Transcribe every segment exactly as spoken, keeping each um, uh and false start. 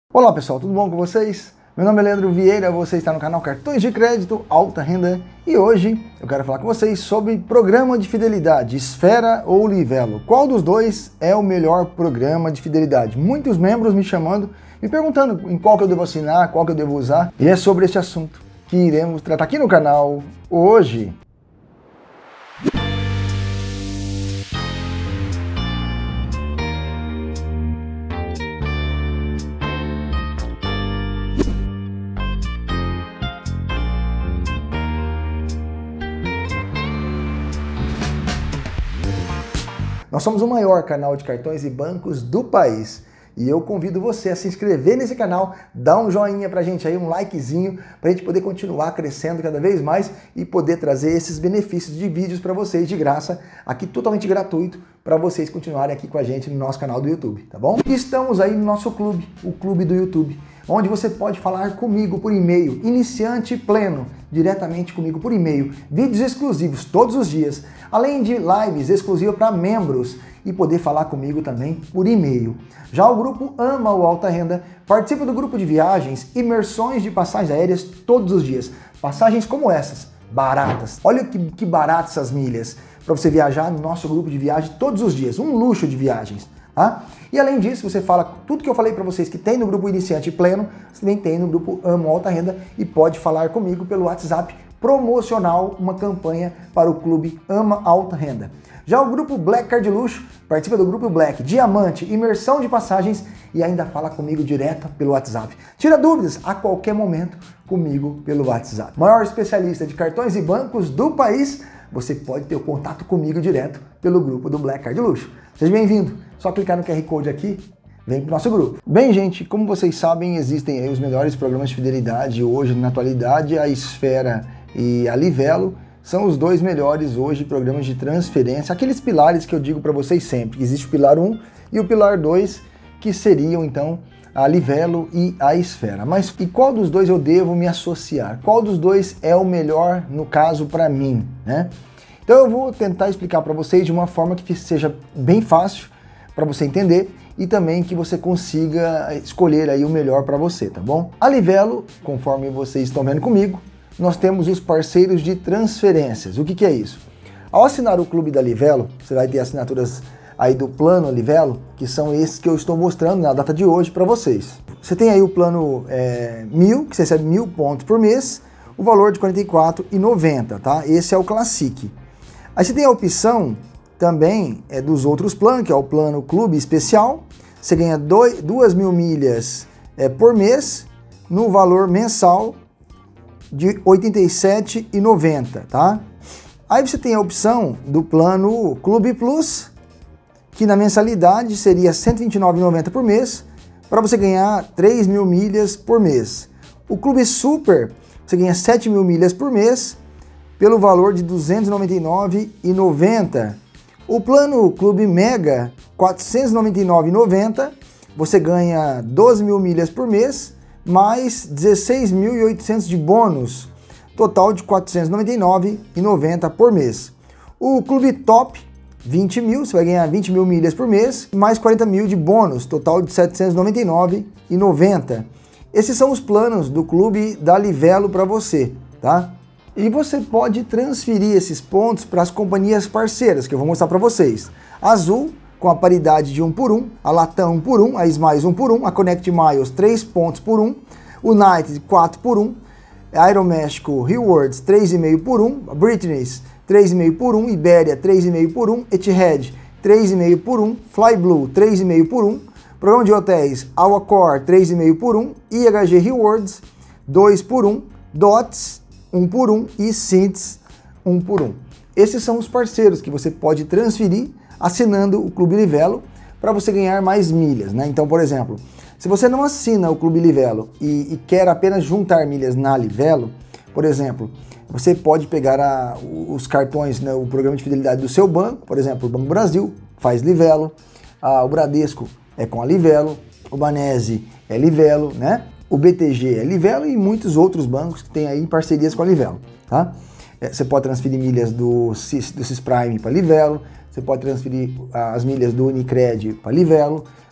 Olá pessoal, tudo bom com vocês? Meu nome é Leandro Vieira, você está no canal Cartões de Crédito Alta Renda e hoje eu quero falar com vocês sobre programa de fidelidade, Esfera ou Livelo. Qual dos dois é o melhor programa de fidelidade? Muitos membros me chamando, me perguntando em qual que eu devo assinar, qual que eu devo usar, e é sobre esse assunto que iremos tratar aqui no canal hoje. Nós somos o maior canal de cartões e bancos do país e eu convido você a se inscrever nesse canal, dar um joinha pra gente aí, um likezinho, pra gente poder continuar crescendo cada vez mais e poder trazer esses benefícios de vídeos para vocês de graça, aqui totalmente gratuito, para vocês continuarem aqui com a gente no nosso canal do YouTube, tá bom? E estamos aí no nosso clube, o Clube do YouTube, onde você pode falar comigo por e-mail, iniciante pleno, diretamente comigo por e-mail, vídeos exclusivos todos os dias, além de lives exclusivas para membros e poder falar comigo também por e-mail. Já o grupo Ama o Alta Renda participa do grupo de viagens, imersões de passagens aéreas todos os dias. Passagens como essas, baratas. Olha que, que baratas essas milhas para você viajar no nosso grupo de viagem todos os dias. Um luxo de viagens. Tá? E além disso, você fala tudo que eu falei para vocês que tem no grupo Iniciante Pleno, você também tem no grupo Amo Alta Renda e pode falar comigo pelo WhatsApp promocional, uma campanha para o Clube Ama Alta Renda. Já o grupo Black Card Luxo participa do grupo Black, Diamante, imersão de passagens e ainda fala comigo direto pelo WhatsApp. Tira dúvidas a qualquer momento comigo pelo WhatsApp. Maior especialista de cartões e bancos do país, você pode ter o contato comigo direto pelo grupo do Black Card Luxo. Seja bem-vindo, só clicar no Q R Code aqui, vem pro nosso grupo. Bem, gente, como vocês sabem, existem aí os melhores programas de fidelidade hoje, na atualidade, a Esfera e a Livelo são os dois melhores hoje programas de transferência, aqueles pilares que eu digo para vocês sempre. Existe o pilar um e o pilar dois, que seriam então a Livelo e a Esfera. Mas e qual dos dois eu devo me associar? Qual dos dois é o melhor no caso para mim, né? Então eu vou tentar explicar para vocês de uma forma que seja bem fácil para você entender e também que você consiga escolher aí o melhor para você, tá bom? A Livelo, conforme vocês estão vendo comigo, nós temos os parceiros de transferências. O que que é isso? Ao assinar o Clube da Livelo, você vai ter assinaturas aí do plano Livelo, que são esses que eu estou mostrando na data de hoje para vocês. Você tem aí o plano é, mil, que você recebe mil pontos por mês, o valor de quarenta e quatro reais e noventa centavos, tá? Esse é o Classic. Aí você tem a opção também é, dos outros planos, que é o plano Clube Especial. Você ganha dois, duas mil milhas é, por mês, no valor mensal de oitenta e sete reais e noventa centavos, tá? Aí você tem a opção do plano Clube Plus, que na mensalidade seria cento e vinte e nove reais e noventa centavos por mês, para você ganhar três mil milhas por mês. O Clube Super, você ganha sete mil milhas por mês, pelo valor de duzentos e noventa e nove reais e noventa centavos. O plano Clube Mega, quatrocentos e noventa e nove reais e noventa centavos, você ganha doze mil milhas por mês, mais dezesseis mil e oitocentos de bônus, total de quatrocentos e noventa e nove reais e noventa centavos por mês. O Clube Top, vinte mil, você vai ganhar vinte mil milhas por mês, mais quarenta mil de bônus, total de setecentos e noventa e nove reais e noventa centavos. Esses são os planos do Clube da Livelo para você, tá? E você pode transferir esses pontos para as companhias parceiras, que eu vou mostrar para vocês. A Azul, com a paridade de um por um, a Latam um por um, a Smiles um por um, a Connect Miles três pontos por um, United quatro por um, a Aeroméxico Rewards três vírgula cinco por um, a British três vírgula cinco por um, Iberia três vírgula cinco por um, Etihad três vírgula cinco por um, Flyblue três vírgula cinco por um, Programa de Hotéis Awacor três vírgula cinco por um, I H G Rewards dois por um, Dots um por um e Cints um por um. Esses são os parceiros que você pode transferir assinando o Clube Livelo para você ganhar mais milhas, né? Então, por exemplo, se você não assina o Clube Livelo e, e quer apenas juntar milhas na Livelo, por exemplo, você pode pegar a, os cartões, né, o programa de fidelidade do seu banco, por exemplo, o Banco Brasil faz Livelo, a, o Bradesco é com a Livelo, o Banese é Livelo, né? O B T G é Livelo e muitos outros bancos que têm aí parcerias com a Livelo, tá? É, você pode transferir milhas do Cis, do Cis Prime para Livelo, você pode transferir as milhas do Unicred para Livelo,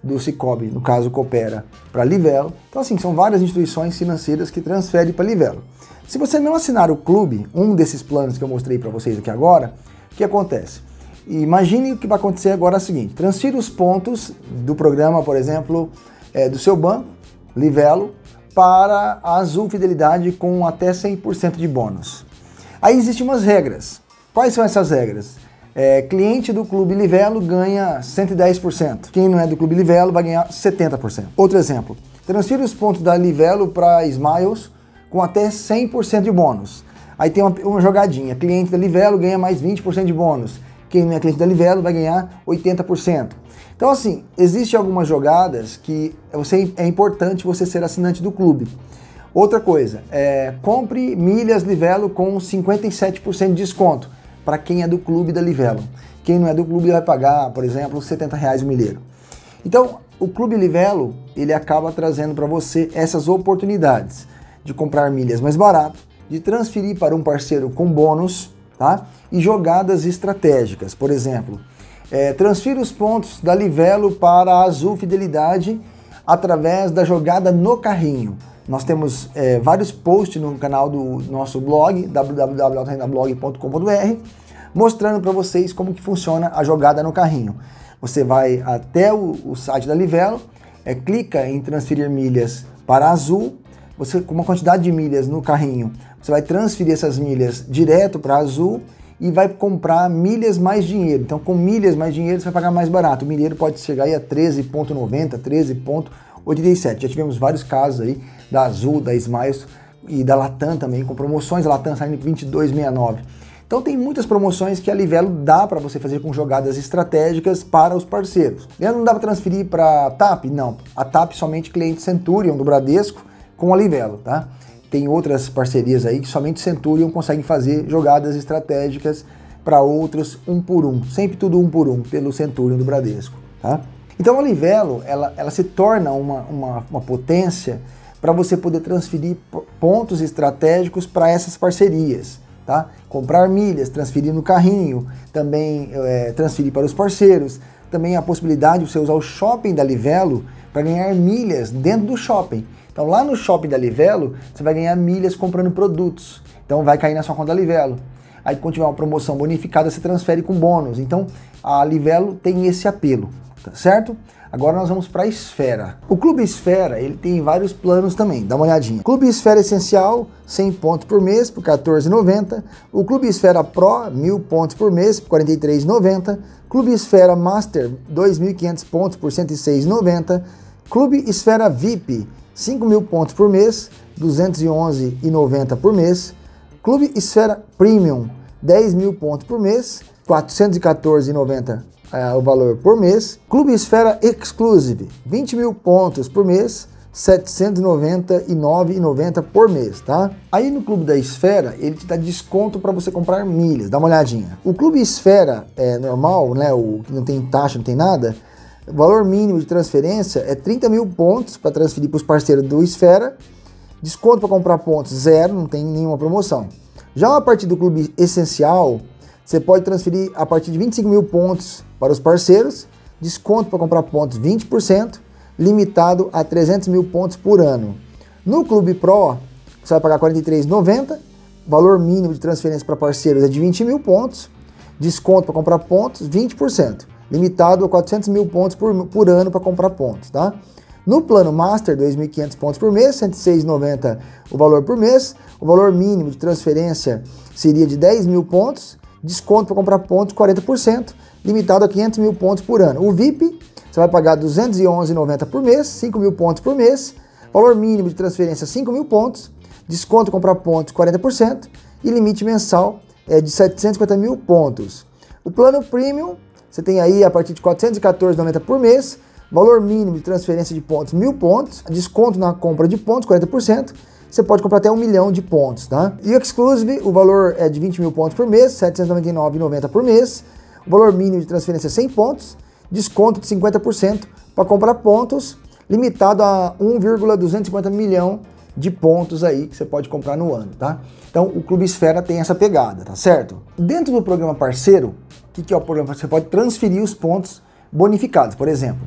do Sicoob, no caso Coopera, para Livelo. Então assim, são várias instituições financeiras que transferem para Livelo. Se você não assinar o clube, um desses planos que eu mostrei para vocês aqui agora, o que acontece? Imagine o que vai acontecer agora é o seguinte, transfira os pontos do programa, por exemplo, é, do seu banco, Livelo, para a Azul Fidelidade com até cem por cento de bônus. Aí existem umas regras. Quais são essas regras? É, cliente do Clube Livelo ganha cento e dez por cento. Quem não é do Clube Livelo vai ganhar setenta por cento. Outro exemplo, transfira os pontos da Livelo para Smiles com até cem por cento de bônus. Aí tem uma, uma jogadinha, cliente da Livelo ganha mais vinte por cento de bônus. Quem não é cliente da Livelo vai ganhar oitenta por cento. Então assim, existem algumas jogadas que você, é importante você ser assinante do clube. Outra coisa, é, compre milhas Livelo com cinquenta e sete por cento de desconto para quem é do clube da Livelo. Quem não é do clube vai pagar, por exemplo, setenta reais o milheiro. Então, o Clube Livelo, ele acaba trazendo para você essas oportunidades de comprar milhas mais barato, de transferir para um parceiro com bônus, tá? E jogadas estratégicas. Por exemplo, é, transfira os pontos da Livelo para a Azul Fidelidade através da jogada no carrinho. Nós temos é, vários posts no canal do nosso blog, w w w ponto renda blog ponto com ponto b r, mostrando para vocês como que funciona a jogada no carrinho. Você vai até o, o site da Livelo, é, clica em transferir milhas para Azul, você com uma quantidade de milhas no carrinho, você vai transferir essas milhas direto para Azul e vai comprar milhas mais dinheiro. Então com milhas mais dinheiro você vai pagar mais barato. O milheiro pode chegar aí a treze reais e noventa centavos, treze reais e oitenta e sete centavos. Já tivemos vários casos aí da Azul, da Smiles e da Latam também, com promoções, a Latam saindo por vinte e dois reais e sessenta e nove centavos. Então tem muitas promoções que a Livelo dá para você fazer com jogadas estratégicas para os parceiros. Não dá para transferir para a T A P? Não. A T A P somente cliente Centurion do Bradesco com a Livelo, tá? Tem outras parcerias aí que somente Centurion consegue fazer jogadas estratégicas para outros um por um. Sempre tudo um por um pelo Centurion do Bradesco, tá? Então a Livelo, ela, ela se torna uma, uma, uma potência para você poder transferir pontos estratégicos para essas parcerias, tá? Comprar milhas, transferir no carrinho, também é, transferir para os parceiros, também a possibilidade de você usar o shopping da Livelo para ganhar milhas dentro do shopping. Então lá no shopping da Livelo, você vai ganhar milhas comprando produtos, então vai cair na sua conta da Livelo. Aí quando tiver uma promoção bonificada, você transfere com bônus. Então a Livelo tem esse apelo, tá certo? Agora nós vamos para a Esfera. O Clube Esfera, ele tem vários planos também, dá uma olhadinha. Clube Esfera Essencial, cem pontos por mês, por quatorze reais e noventa centavos. O Clube Esfera Pro, mil pontos por mês, por quarenta e três reais e noventa centavos. Clube Esfera Master, dois mil e quinhentos pontos por cento e seis reais e noventa centavos. Clube Esfera V I P, cinco mil pontos por mês, duzentos e onze reais e noventa centavos por mês. Clube Esfera Premium, dez mil pontos por mês, quatrocentos e quatorze reais e noventa centavos. É, o valor por mês. Clube Esfera Exclusive, vinte mil pontos por mês, setecentos e noventa e nove reais e noventa centavos por mês, tá? Aí no Clube da Esfera, ele te dá desconto para você comprar milhas, dá uma olhadinha. O Clube Esfera é normal, né, o que não tem taxa, não tem nada, o valor mínimo de transferência é trinta mil pontos para transferir para os parceiros do Esfera, desconto para comprar pontos zero, não tem nenhuma promoção. Já a partir do Clube Essencial, você pode transferir a partir de vinte e cinco mil pontos para os parceiros, desconto para comprar pontos vinte por cento, limitado a trezentos mil pontos por ano. No Clube Pro, você vai pagar quarenta e três reais e noventa centavos, valor mínimo de transferência para parceiros é de vinte mil pontos, desconto para comprar pontos vinte por cento, limitado a quatrocentos mil pontos por, por ano para comprar pontos, tá? No plano Master, dois mil e quinhentos pontos por mês, cento e seis reais e noventa centavos o valor por mês, o valor mínimo de transferência seria de dez mil pontos, desconto para comprar pontos quarenta por cento, limitado a quinhentos mil pontos por ano. O V I P, você vai pagar duzentos e onze reais e noventa centavos por mês, cinco mil pontos por mês, valor mínimo de transferência cinco mil pontos, desconto para comprar pontos quarenta por cento e limite mensal é de setecentos e cinquenta mil pontos. O plano Premium, você tem aí a partir de quatrocentos e quatorze reais e noventa centavos por mês, valor mínimo de transferência de pontos mil pontos, desconto na compra de pontos quarenta por cento, você pode comprar até um milhão de pontos, tá? E o Exclusive, o valor é de vinte mil pontos por mês, setecentos e noventa e nove reais e noventa centavos por mês, o valor mínimo de transferência é cem pontos, desconto de cinquenta por cento para comprar pontos, limitado a um vírgula duzentos e cinquenta milhão de pontos aí que você pode comprar no ano, tá? Então o Clube Esfera tem essa pegada, tá certo? Dentro do programa parceiro, o que, que é o programa? Você pode transferir os pontos bonificados, por exemplo.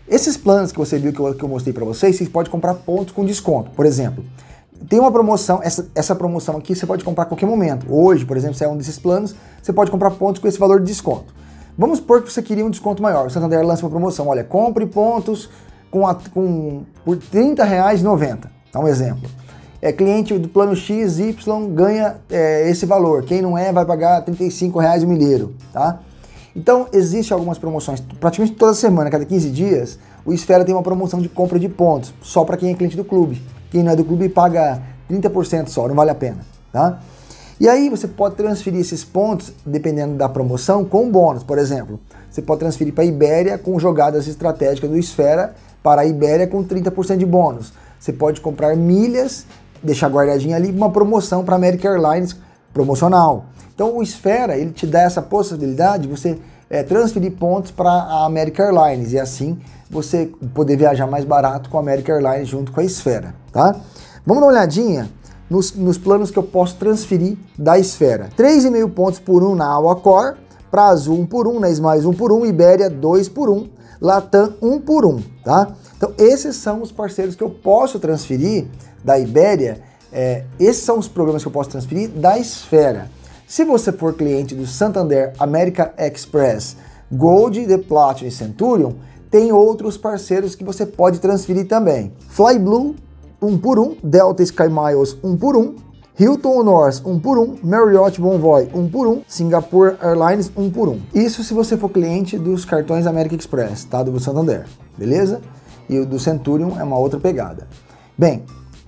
Esses planos que você viu que eu, que eu mostrei para vocês, vocês podem comprar pontos com desconto. Por exemplo, tem uma promoção, essa, essa promoção aqui você pode comprar a qualquer momento. Hoje, por exemplo, se é um desses planos, você pode comprar pontos com esse valor de desconto. Vamos supor que você queria um desconto maior. O Santander lança uma promoção. Olha, compre pontos com a, com, por trinta reais e noventa centavos. Dá um exemplo. É, cliente do plano X Y ganha é, esse valor. Quem não é vai pagar trinta e cinco reais o milheiro, tá? Então, existem algumas promoções, praticamente toda semana, cada quinze dias, o Esfera tem uma promoção de compra de pontos, só para quem é cliente do clube. Quem não é do clube paga trinta por cento só, não vale a pena, tá? E aí você pode transferir esses pontos, dependendo da promoção, com bônus. Por exemplo, você pode transferir para a Ibéria com jogadas estratégicas do Esfera para a Ibéria com trinta por cento de bônus. Você pode comprar milhas, deixar guardadinha ali, uma promoção para a American Airlines promocional. Então o Esfera, ele te dá essa possibilidade de você é, transferir pontos para a American Airlines e assim você poder viajar mais barato com a American Airlines junto com a Esfera, tá? Vamos dar uma olhadinha nos, nos planos que eu posso transferir da Esfera. três vírgula cinco pontos por um na Awacor, para Azul um por um, na Smiles um por um, Ibéria dois por um, Latam um por um, tá? Então esses são os parceiros que eu posso transferir da Ibéria, é, esses são os programas que eu posso transferir da Esfera. Se você for cliente do Santander, American Express, Gold, The Platinum e Centurion, tem outros parceiros que você pode transferir também. Flyblue um por um, Delta Sky Miles um por um, Hilton Honors um por um, Marriott Bonvoy um por um, Singapore Airlines um por um. Isso se você for cliente dos cartões American Express, tá? Do Santander, beleza? E o do Centurion é uma outra pegada. Bem,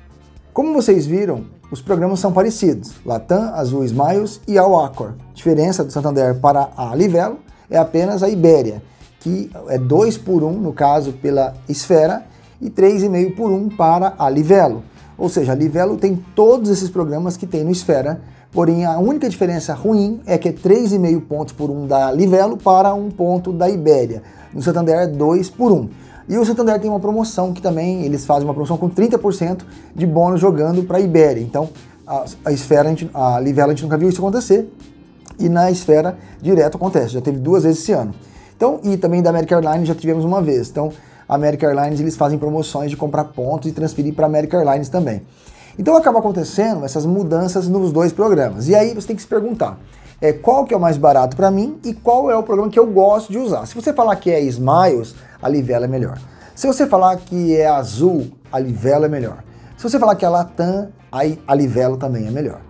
como vocês viram, os programas são parecidos, Latam, Azul, Smiles e Awacor. A diferença do Santander para a Livelo é apenas a Ibéria, que é dois por um no caso pela Esfera e três vírgula cinco por um para a Livelo. Ou seja, a Livelo tem todos esses programas que tem no Esfera, porém a única diferença ruim é que é três vírgula cinco pontos por um da Livelo para um ponto da Ibéria. No Santander é dois por um. E o Santander tem uma promoção que também, eles fazem uma promoção com trinta por cento de bônus jogando para a Ibéria. Então, a, a Esfera, a, gente, a Livelo a gente nunca viu isso acontecer, e na Esfera direto acontece, já teve duas vezes esse ano. Então, e também da American Airlines já tivemos uma vez. Então, a American Airlines, eles fazem promoções de comprar pontos e transferir para a American Airlines também. Então, acaba acontecendo essas mudanças nos dois programas. E aí você tem que se perguntar, é, qual que é o mais barato para mim e qual é o programa que eu gosto de usar. Se você falar que é Smiles, a Livelo é melhor. Se você falar que é Azul, a Livelo é melhor. Se você falar que é Latam, a Livelo também é melhor.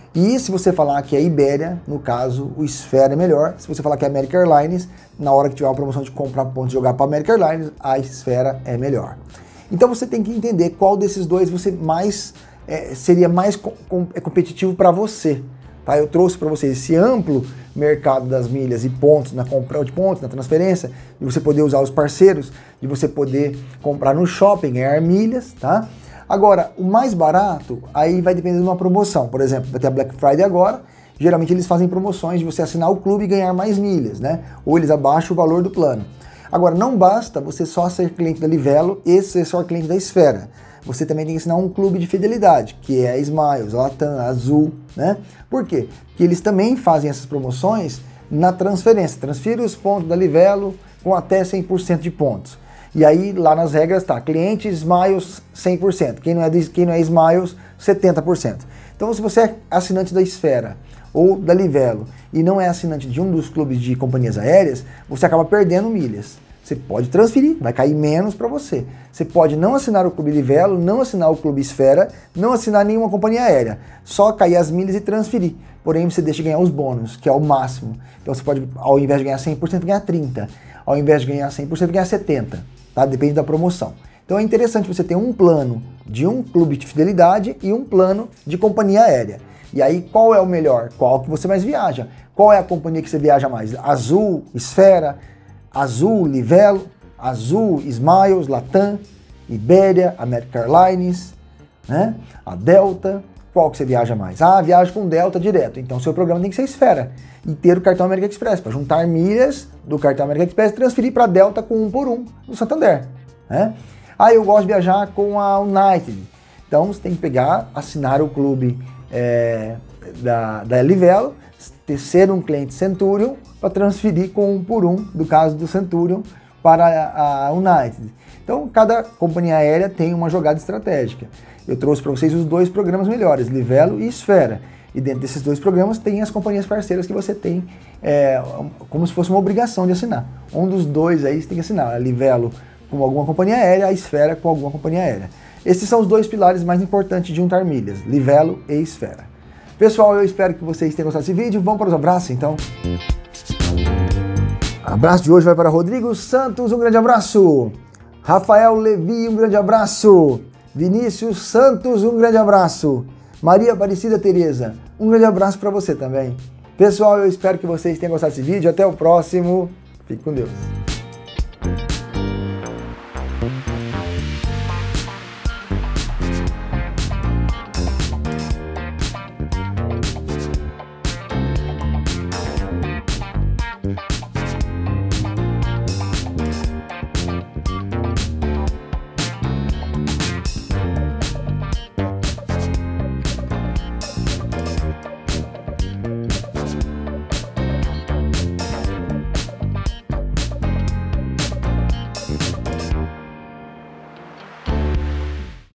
E se você falar que é Ibéria, no caso, o Esfera é melhor. Se você falar que é American Airlines, na hora que tiver uma promoção de comprar pontos e jogar para American Airlines, a Esfera é melhor. Então você tem que entender qual desses dois você mais é, seria mais com, com, é competitivo para você. Tá? Eu trouxe para vocês esse amplo mercado das milhas e pontos, na compra de pontos, na transferência, de você poder usar os parceiros, de você poder comprar no shopping, ganhar milhas, tá? Agora, o mais barato, aí vai depender de uma promoção. Por exemplo, vai ter a Black Friday agora, geralmente eles fazem promoções de você assinar o clube e ganhar mais milhas, né? Ou eles abaixam o valor do plano. Agora, não basta você só ser cliente da Livelo e ser só cliente da Esfera. Você também tem que assinar um clube de fidelidade, que é a Smiles, a Latam, a Azul, né? Por quê? Porque eles também fazem essas promoções na transferência. Transfira os pontos da Livelo com até cem por cento de pontos. E aí, lá nas regras, tá, cliente Smiles cem por cento, quem não é, quem não é Smiles, setenta por cento. Então, se você é assinante da Esfera ou da Livelo e não é assinante de um dos clubes de companhias aéreas, você acaba perdendo milhas. Você pode transferir, vai cair menos para você. Você pode não assinar o clube Livelo, não assinar o clube Esfera, não assinar nenhuma companhia aérea. Só cair as milhas e transferir. Porém, você deixa de ganhar os bônus, que é o máximo. Então você pode, ao invés de ganhar cem por cento, ganhar trinta por cento. Ao invés de ganhar cem por cento, ganhar setenta por cento. Tá? Depende da promoção. Então é interessante você ter um plano de um clube de fidelidade e um plano de companhia aérea. E aí, qual é o melhor? Qual que você mais viaja? Qual é a companhia que você viaja mais? Azul, Esfera, Azul, Livelo, Azul, Smiles, Latam, Ibéria, American Airlines, né? A Delta. Qual que você viaja mais? Ah, viaja com Delta direto. Então seu programa tem que ser Esfera e ter o cartão American Express para juntar milhas do cartão American Express e transferir para Delta com um por um no Santander, né? Ah, eu gosto de viajar com a United. Então você tem que pegar, assinar o clube é, da, da Livelo, ser um cliente Centurion para transferir com um por um, do caso do Centurion, para a United. Então, cada companhia aérea tem uma jogada estratégica. Eu trouxe para vocês os dois programas melhores, Livelo e Esfera. E dentro desses dois programas tem as companhias parceiras que você tem é, como se fosse uma obrigação de assinar. Um dos dois aí você tem que assinar, a Livelo com alguma companhia aérea, a Esfera com alguma companhia aérea. Esses são os dois pilares mais importantes de juntar milhas, Livelo e Esfera. Pessoal, eu espero que vocês tenham gostado desse vídeo. Vamos para os abraços, então. Abraço de hoje vai para Rodrigo Santos, um grande abraço. Rafael Levi, um grande abraço. Vinícius Santos, um grande abraço. Maria Aparecida Tereza, um grande abraço para você também. Pessoal, eu espero que vocês tenham gostado desse vídeo. Até o próximo. Fique com Deus.